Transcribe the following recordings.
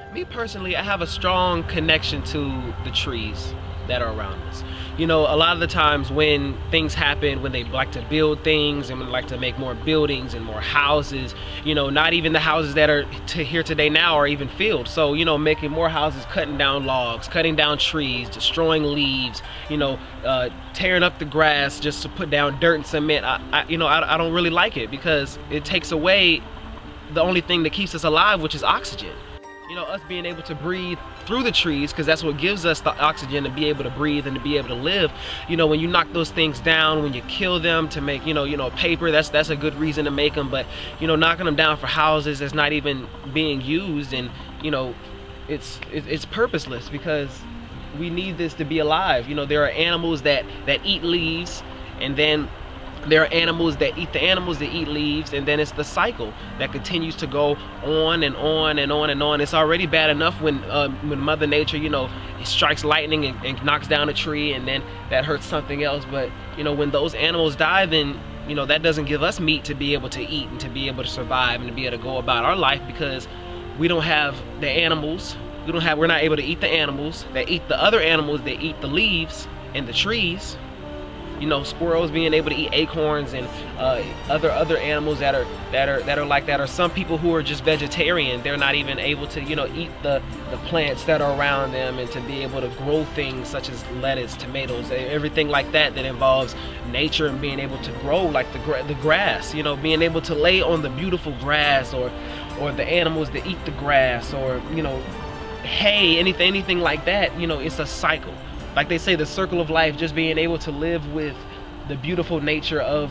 Me personally, I have a strong connection to the trees that are around us. You know, a lot of the times when things happen, when they like to build things and when they like to make more buildings and more houses, you know, not even the houses that are here today now are even filled. So, you know, making more houses, cutting down logs, cutting down trees, destroying leaves, you know, tearing up the grass just to put down dirt and cement. I don't really like it, because it takes away the only thing that keeps us alive, which is oxygen. You know, us being able to breathe through the trees, because that's what gives us the oxygen to be able to breathe and to be able to live. You know, when you knock those things down, when you kill them to make, you know, paper, that's a good reason to make them. But, you know, knocking them down for houses that's not even being used, and, you know, it's purposeless, because we need this to be alive. You know, there are animals that eat leaves, and then there are animals that eat the animals that eat leaves, and then it's the cycle that continues to go on and on and on and on. It's already bad enough when Mother Nature, you know, strikes lightning and knocks down a tree, and then that hurts something else. But, you know, when those animals die, then, you know, that doesn't give us meat to be able to eat and to be able to survive and to be able to go about our life, because we don't have the animals. We're not able to eat the animals that eat the other animals that eat the leaves and the trees. You know, squirrels being able to eat acorns, and other animals that are like that, or some people who are just vegetarian. They're not even able to, you know, eat the plants that are around them, and to be able to grow things such as lettuce, tomatoes, everything like that involves nature and being able to grow, like the grass. You know, being able to lay on the beautiful grass, or the animals that eat the grass, or, you know, hay, anything like that. You know, it's a cycle. Like they say, the circle of life, just being able to live with the beautiful nature of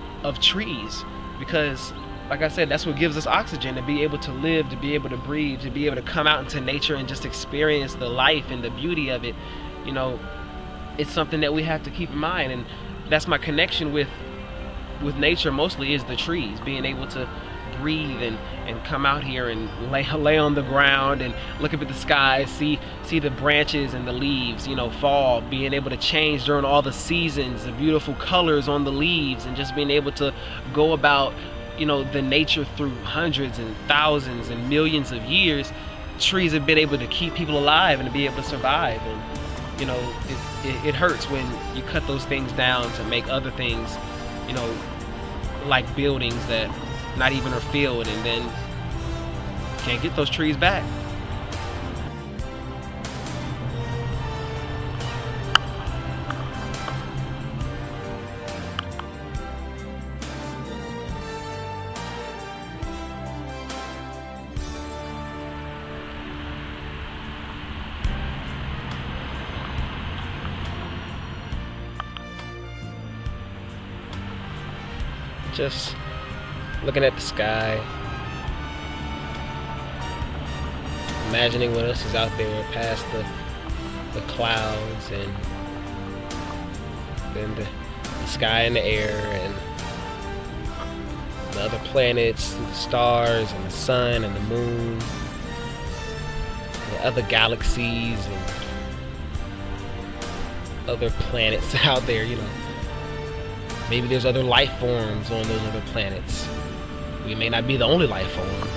trees. Because, like I said, that's what gives us oxygen, to be able to live, to be able to breathe, to be able to come out into nature and just experience the life and the beauty of it. You know, it's something that we have to keep in mind, and that's my connection with nature mostly, is the trees. Being able to breathe and come out here and lay on the ground and look up at the sky, see the branches and the leaves, you know, fall, being able to change during all the seasons, the beautiful colors on the leaves, and just being able to go about, you know, the nature through hundreds and thousands and millions of years. Trees have been able to keep people alive and to be able to survive. And, you know, it hurts when you cut those things down to make other things, you know, like buildings that not even are filled, and then can't get those trees back. Just looking at the sky, imagining what else is out there past the clouds, and then the sky and the air, and the other planets, and the stars, and the sun, and the moon, and other galaxies, and other planets out there, you know. Maybe there's other life forms on those other planets. We may not be the only life form.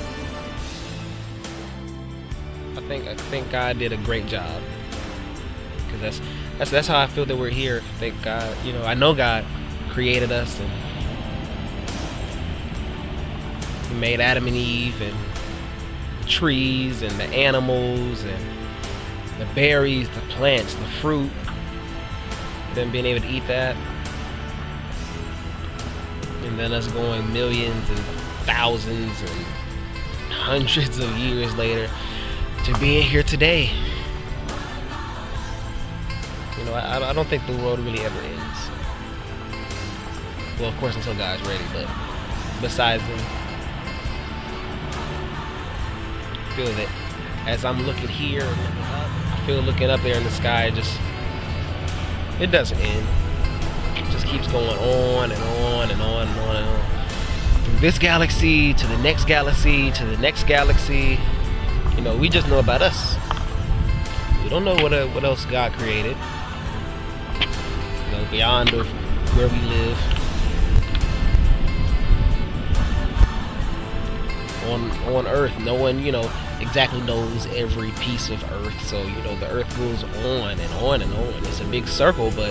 I think God did a great job, because that's how I feel that we're here. I think God, you know, I know God created us, and He made Adam and Eve, and the trees, and the animals, and the berries, the plants, the fruit. Then being able to eat that. And then us going millions and thousands and hundreds of years later to being here today. You know, I don't think the world really ever ends. Well, of course, until God's ready, but besides then, I feel that as I'm looking here and looking up, I feel looking up there in the sky, it doesn't end. Just keeps going on and on and on and on and on. From this galaxy to the next galaxy to the next galaxy. You know, we just know about us. We don't know what else God created. You know, beyond of where we live. On Earth, no one, you know, exactly knows every piece of Earth. So, you know, the Earth goes on and on and on. It's a big circle, but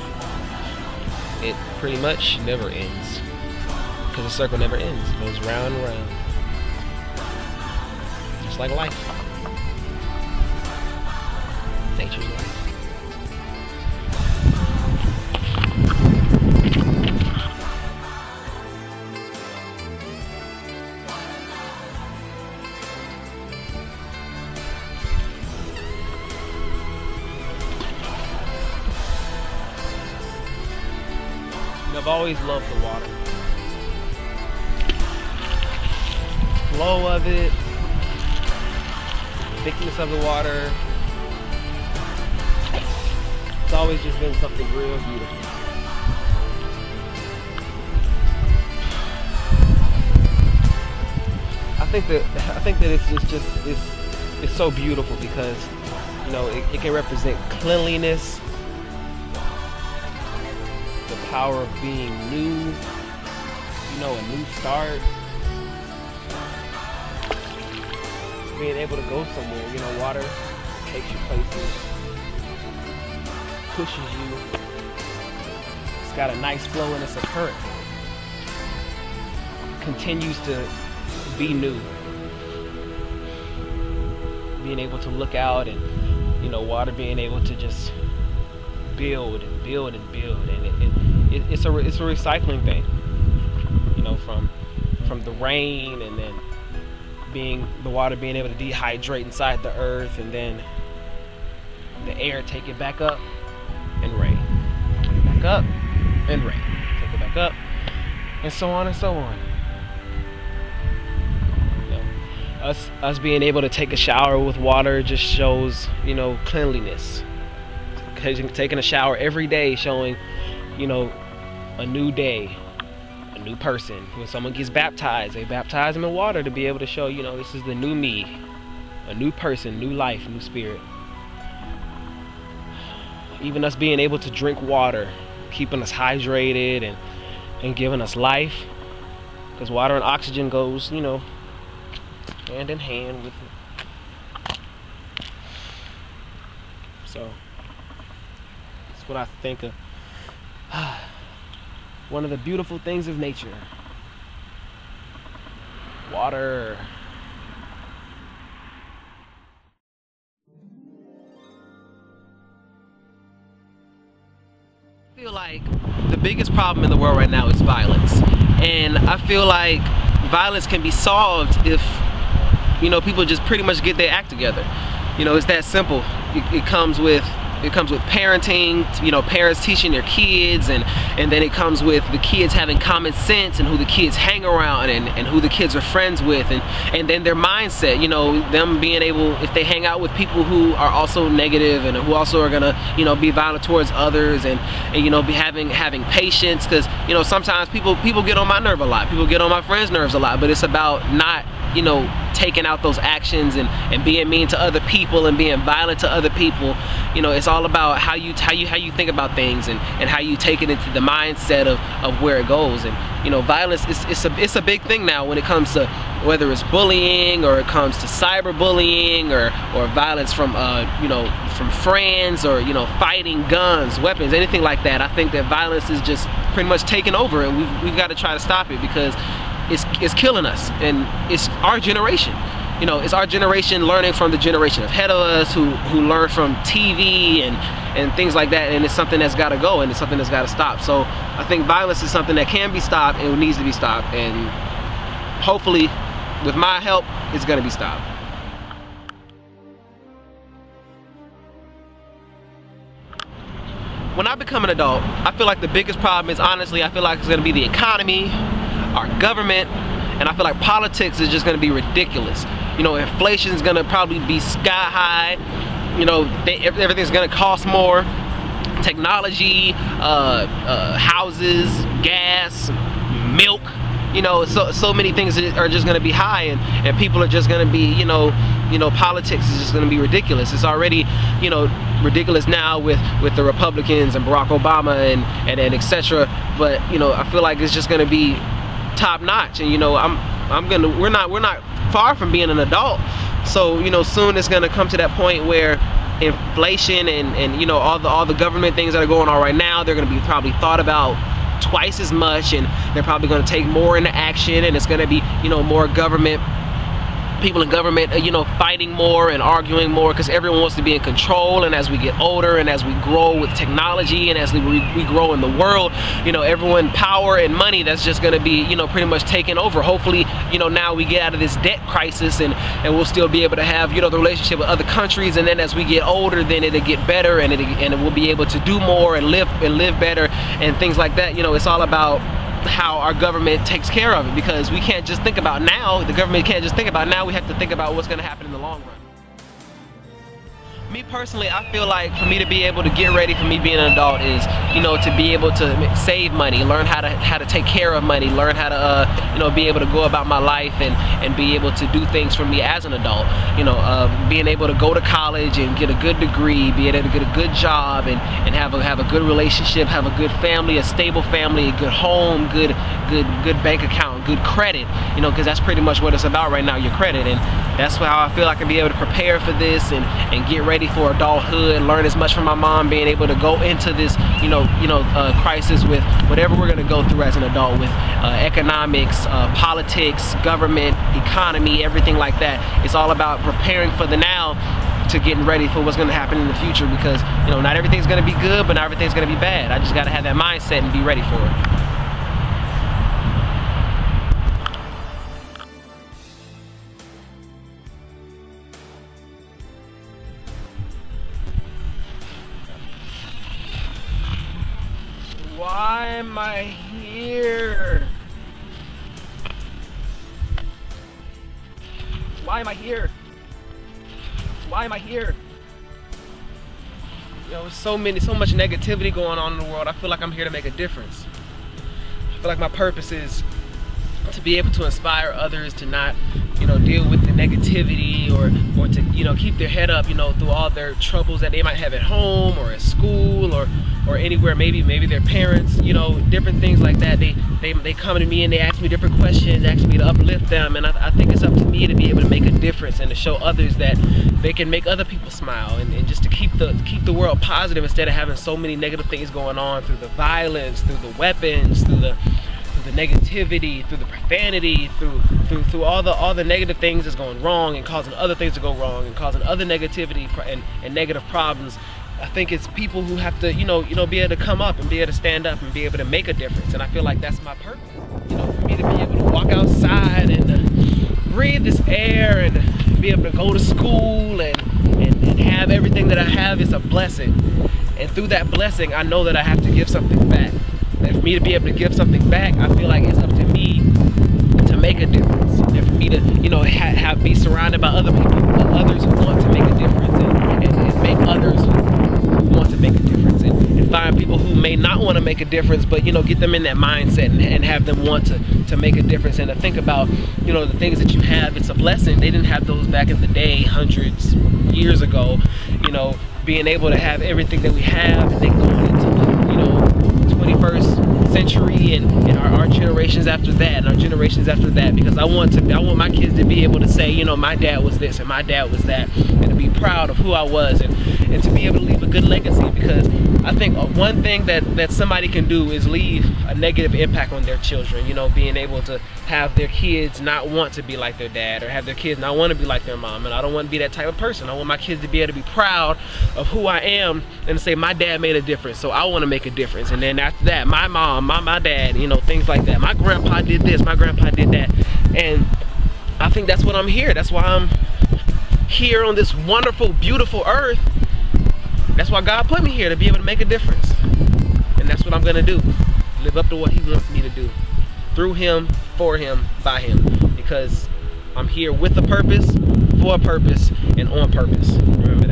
it pretty much never ends, because the circle never ends. It goes round and round, just like life. Nature's life. I've always loved the water. Flow of it, thickness of the water. It's always just been something real beautiful. I think that it's so beautiful because, you know, it can represent cleanliness, the power of being new, you know, a new start, being able to go somewhere. You know, water takes you places, pushes you. It's got a nice flow and it's a current. Continues to be new. Being able to look out and, you know, water being able to just build and build and build, and it's a recycling thing, you know, from the rain, and then the water being able to dehydrate inside the earth, and then the air take it back up and rain, take it back up and rain, take it back up, and so on and so on. You know, us being able to take a shower with water just shows, you know, cleanliness. Taking a shower every day, showing, you know, a new day, a new person. When someone gets baptized, they baptize them in water to be able to show, you know, this is the new me, a new person, new life, new spirit. Even us being able to drink water, keeping us hydrated and giving us life, because water and oxygen goes, you know, hand in hand with it. So that's what I think of. One of the beautiful things of nature. Water. I feel like the biggest problem in the world right now is violence. And I feel like violence can be solved if, you know, people just pretty much get their act together. You know, it's that simple. It comes with parenting, you know, parents teaching their kids, and then it comes with the kids having common sense and who the kids hang around and who the kids are friends with, and then their mindset, you know, them being able, if they hang out with people who are also negative and who also are gonna, you know, be violent towards others, and you know, be having patience, because, you know, sometimes people get on my nerve a lot, people get on my friends' nerves a lot, but it's about not, you know, taking out those actions and being mean to other people and being violent to other people. You know, it's all about how you think about things and how you take it into the mindset of where it goes. And, you know, violence it's a big thing now when it comes to whether it's bullying, or it comes to cyberbullying, or violence from you know, from friends, or, you know, fighting, guns, weapons, anything like that. I think that violence is just pretty much taking over, and we've got to try to stop it, because it's killing us, and it's our generation. You know, it's our generation learning from the generation ahead of us who learn from TV and things like that, and it's something that's got to go, and it's something that's got to stop. So I think violence is something that can be stopped and needs to be stopped, and hopefully with my help it's going to be stopped. When I become an adult, I feel like the biggest problem is, honestly, I feel like it's going to be the economy, our government, and I feel like politics is just going to be ridiculous. You know, inflation is going to probably be sky high. You know, everything's going to cost more. Technology, houses, gas, milk. You know, so many things are just going to be high, and people are just going to be, you know, politics is just going to be ridiculous. It's already, you know, ridiculous now with the Republicans and Barack Obama and etc. But, you know, I feel like it's just going to be top notch, and, you know, we're not far from being an adult, So, you know, soon it's going to come to that point where inflation and you know, all the government things that are going on right now, they're going to be probably thought about twice as much, and they're probably going to take more into action, and it's going to be, you know, more government, people in government, you know, fighting more and arguing more, because everyone wants to be in control. And as we get older and as we grow with technology and as we grow in the world, you know, everyone, power and money, that's just going to be, you know, pretty much taking over. Hopefully, you know, now we get out of this debt crisis, and we'll still be able to have, you know, the relationship with other countries. And then as we get older, then it'll get better, and we'll be able to do more and live better and things like that. You know, it's all about how our government takes care of it, because we can't just think about now. The government can't just think about now. We have to think about what's going to happen in the long run. Me personally, I feel like for me to be able to get ready for me being an adult is, you know, to be able to save money, learn how to take care of money, learn how to you know, be able to go about my life and be able to do things for me as an adult. You know, being able to go to college and get a good degree, be able to get a good job and have a good relationship, have a good family, a stable family, a good home, good bank account, good credit. You know, because that's pretty much what it's about right now, your credit. And that's how I feel I can be able to prepare for this and get ready for adulthood, learn as much from my mom, being able to go into this, crisis with whatever we're going to go through as an adult, with economics, politics, government, economy, everything like that. It's all about preparing for the now to getting ready for what's going to happen in the future, because, you know, not everything's going to be good, but not everything's going to be bad. I just got to have that mindset and be ready for it. Why am I here? Why am I here? Why am I here? You know, so much negativity going on in the world. I feel like I'm here to make a difference. I feel like my purpose is to be able to inspire others to not, you know, deal with the negativity or to, you know, keep their head up, you know, through all their troubles that they might have at home or at school or anywhere, maybe their parents, you know, different things like that. They come to me and they ask me different questions, ask me to uplift them, and I think it's up to me to be able to make a difference and to show others that they can make other people smile, and just to keep the world positive instead of having so many negative things going on through the violence, through the weapons, through the negativity, through the profanity, through all the negative things that's going wrong and causing other things to go wrong and causing other negativity and negative problems. I think it's people who have to, you know, be able to come up and be able to stand up and be able to make a difference. And I feel like that's my purpose. You know, for me to be able to walk outside and breathe this air and be able to go to school and have everything that I have is a blessing. And through that blessing, I know that I have to give something back. And for me to be able to give something back, I feel like it's up to me to make a difference. And for me to, you know, be surrounded by other people, others who want to make a difference and make others who want to make a difference, and find people who may not want to make a difference, but, you know, get them in that mindset and have them want to make a difference and to think about, you know, the things that you have. It's a blessing. They didn't have those back in the day, hundreds years ago. You know, being able to have everything that we have, and then going into the, you know, 21st century and our generations after that and our generations after that, because I want my kids to be able to say, you know, my dad was this and my dad was that, and to be proud of who I was, and to be able to leave a good legacy. Because I think one thing that somebody can do is leave a negative impact on their children. You know, being able to have their kids not want to be like their dad, or have their kids not want to be like their mom. And I don't want to be that type of person. I want my kids to be able to be proud of who I am and to say my dad made a difference, so I want to make a difference. And then after that, my mom, my dad, you know, things like that. My grandpa did this, my grandpa did that. And I think that's what I'm here. That's why I'm here on this wonderful, beautiful earth. That's why God put me here, to be able to make a difference. And that's what I'm gonna do. Live up to what He wants me to do. Through Him, for Him, by Him. Because I'm here with a purpose, for a purpose, and on purpose. Remember that.